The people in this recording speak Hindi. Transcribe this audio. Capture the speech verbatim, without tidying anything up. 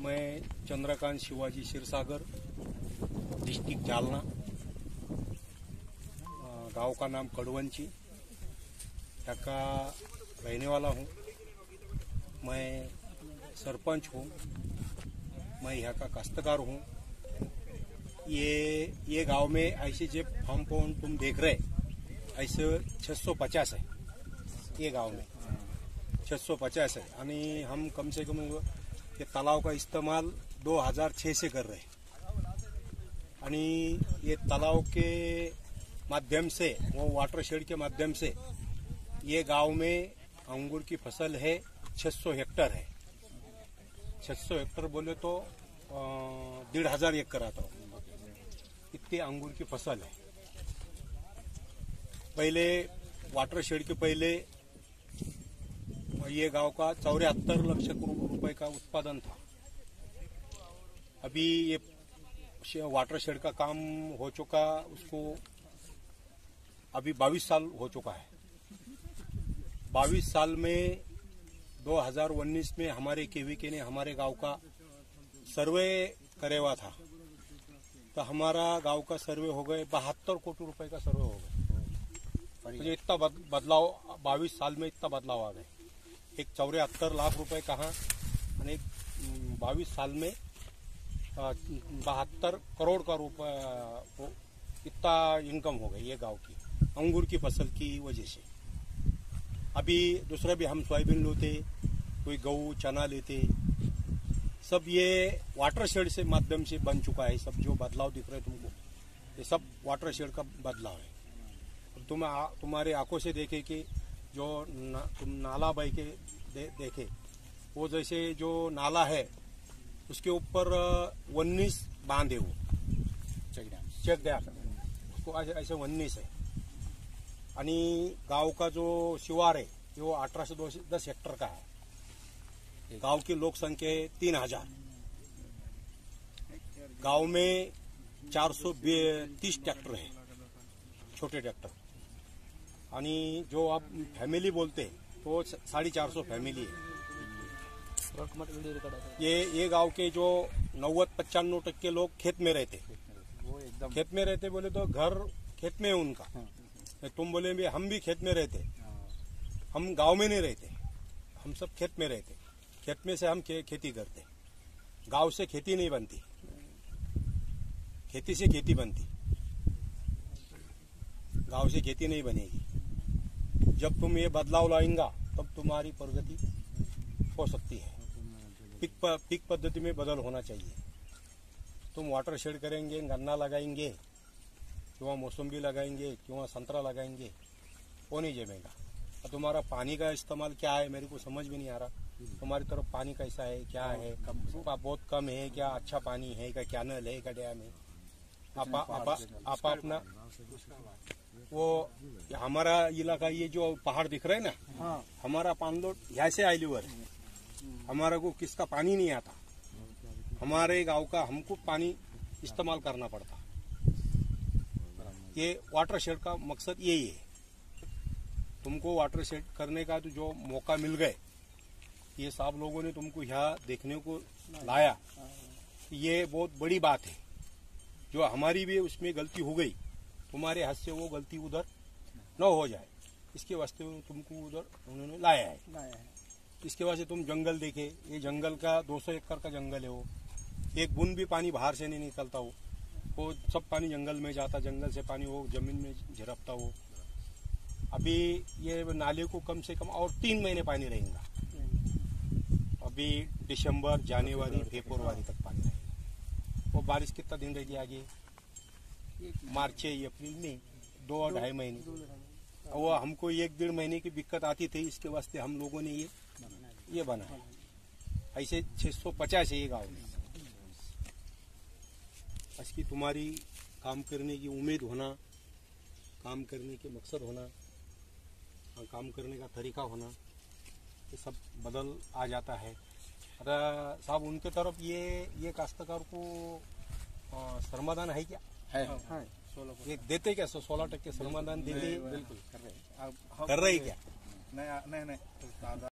मैं चंद्रकांत शिवाजी क्षीरसागर, डिस्ट्रिक्ट जालना, गांव का नाम कड़वंची, यहाँ का रहने वाला हूँ। मैं सरपंच हूँ, मैं यहाँ का काश्तकार हूँ। ये ये गांव में ऐसे जो फार्म पॉन्ड तुम देख रहे ऐसे छह सौ पचास है। ये गांव में छह सौ पचास है यानी हम कम से कम ये तालाब का इस्तेमाल दो हज़ार छह से कर रहे हैं। यानी ये तालाब के माध्यम से, वो वाटर शेड के माध्यम से ये गांव में अंगूर की फसल है। छह सौ हेक्टर है। छह सौ हेक्टर बोले तो डेढ़ हजार एकड़ आता हो, इतनी अंगूर की फसल है। पहले वाटर शेड के पहले ये गांव का चौराहत्तर लाख रुपए का उत्पादन था। अभी ये वाटर शेड का काम हो चुका, उसको अभी बाईस साल हो चुका है। बाईस साल में दो हज़ार उन्नीस में हमारे केवीके ने हमारे गांव का सर्वे करे हुआ था, तो हमारा गांव का सर्वे हो गए बहत्तर कोटी रुपए का सर्वे हो गए। तो इतना बदलाव बाईस साल में इतना बदलाव आ गए। एक चौराहत्तर लाख रुपए कहाँ और एक बाईस साल में बहत्तर करोड़ का रुपए इतना इनकम हो गई ये गांव की अंगूर की फसल की वजह से। अभी दूसरा भी हम सोयाबीन लेते, कोई गेहूं चना लेते, सब ये वाटर शेड से माध्यम से बन चुका है। सब जो बदलाव दिख रहे तुमको, ये सब वाटर शेड का बदलाव है। तुम आ, तुम्हारे आंखों से देखे कि जो ना, तुम नाला बह के दे, देखे, वो जैसे जो नाला है उसके ऊपर उन्नीस बांध है, वो चेक डैम उसको ऐसे उन्नीस है। आणि गांव का जो शिवार है वो अठारह से दस हेक्टर का है। गांव की लोक संख्या है तीन हजार। गांव में चार सौ तीस ट्रैक्टर है, छोटे ट्रैक्टर। आणि जो आप फैमिली बोलते हैं तो साढ़े चार सौ फैमिली है। ये ये गांव के जो नब्बे पचानवे टक्के लोग खेत में रहते, वो एकदम खेत में रहते बोले तो घर खेत में है उनका। तुम बोले भी हम भी खेत में रहते, हम गांव में नहीं रहते, हम सब खेत में रहते। खेत में से हम खे, खेती करते। गांव से खेती नहीं बनती, खेती से खेती बनती, गांव से खेती नहीं बनेगी। जब तुम ये बदलाव लाएंगा तब तुम्हारी प्रगति हो सकती है। पिक पिक पद्धति में बदल होना चाहिए। तुम वाटर शेड करेंगे, गन्ना लगाएंगे, क्यों मौसम्बी लगाएंगे, क्यों संतरा लगाएंगे, वो नहीं जमेगा। और तुम्हारा पानी का इस्तेमाल क्या है मेरे को समझ में नहीं आ रहा। तुम्हारी तरफ पानी कैसा है, क्या है, बहुत कम है क्या, अच्छा पानी है क्या, कैनल है क्या, डैम है। आप आप अपना वो हमारा इलाका ये जो पहाड़ दिख रहे है ना, हाँ। हमारा पानलोट यहाँ से आइलीवर है। हमारा को किसका पानी नहीं आता, हमारे गांव का हमको पानी इस्तेमाल करना पड़ता। ये वाटर शेड का मकसद यही है। तुमको वाटर शेड करने का तो जो मौका मिल गए, ये सब लोगों ने तुमको यहाँ देखने को लाया, ये बहुत बड़ी बात है। जो हमारी भी उसमें गलती हो गई, तुम्हारे हाथ से वो गलती उधर न हो जाए, इसके वास्ते तुमको उधर उन्होंने लाया है, लाया है। इसके वास्ते तुम जंगल देखे, ये जंगल का दो सौ एकड़ का जंगल है। वो एक बूंद भी पानी बाहर से नहीं निकलता, वो वो सब पानी जंगल में जाता, जंगल से पानी वो जमीन में झिरकता। वो अभी ये नाले को कम से कम और तीन महीने पानी रहेगा। अभी दिसंबर, जनवरी, फरवरी तक पानी रहेगा। वो बारिश कितना दिन रहेगी आगे, मार्च, अप्रैल में दो और ढाई महीने। वो हमको एक डेढ़ महीने की दिक्कत आती थी, इसके वास्ते हम लोगों ने ये ये बनाया। ऐसे छह सौ पचास है ये गाँव में। इसकी तुम्हारी काम करने की उम्मीद होना, काम करने के मकसद होना, काम करने का तरीका होना, ये सब बदल आ जाता है। अरे साहब, उनके तरफ ये ये काश्तकार को श्रमदान है क्या? है, है। ये देते क्या? सोलह टक्के श्रमदान देते? बिल्कुल कर रहे हैं। कर रहे क्या? नहीं नहीं नहीं।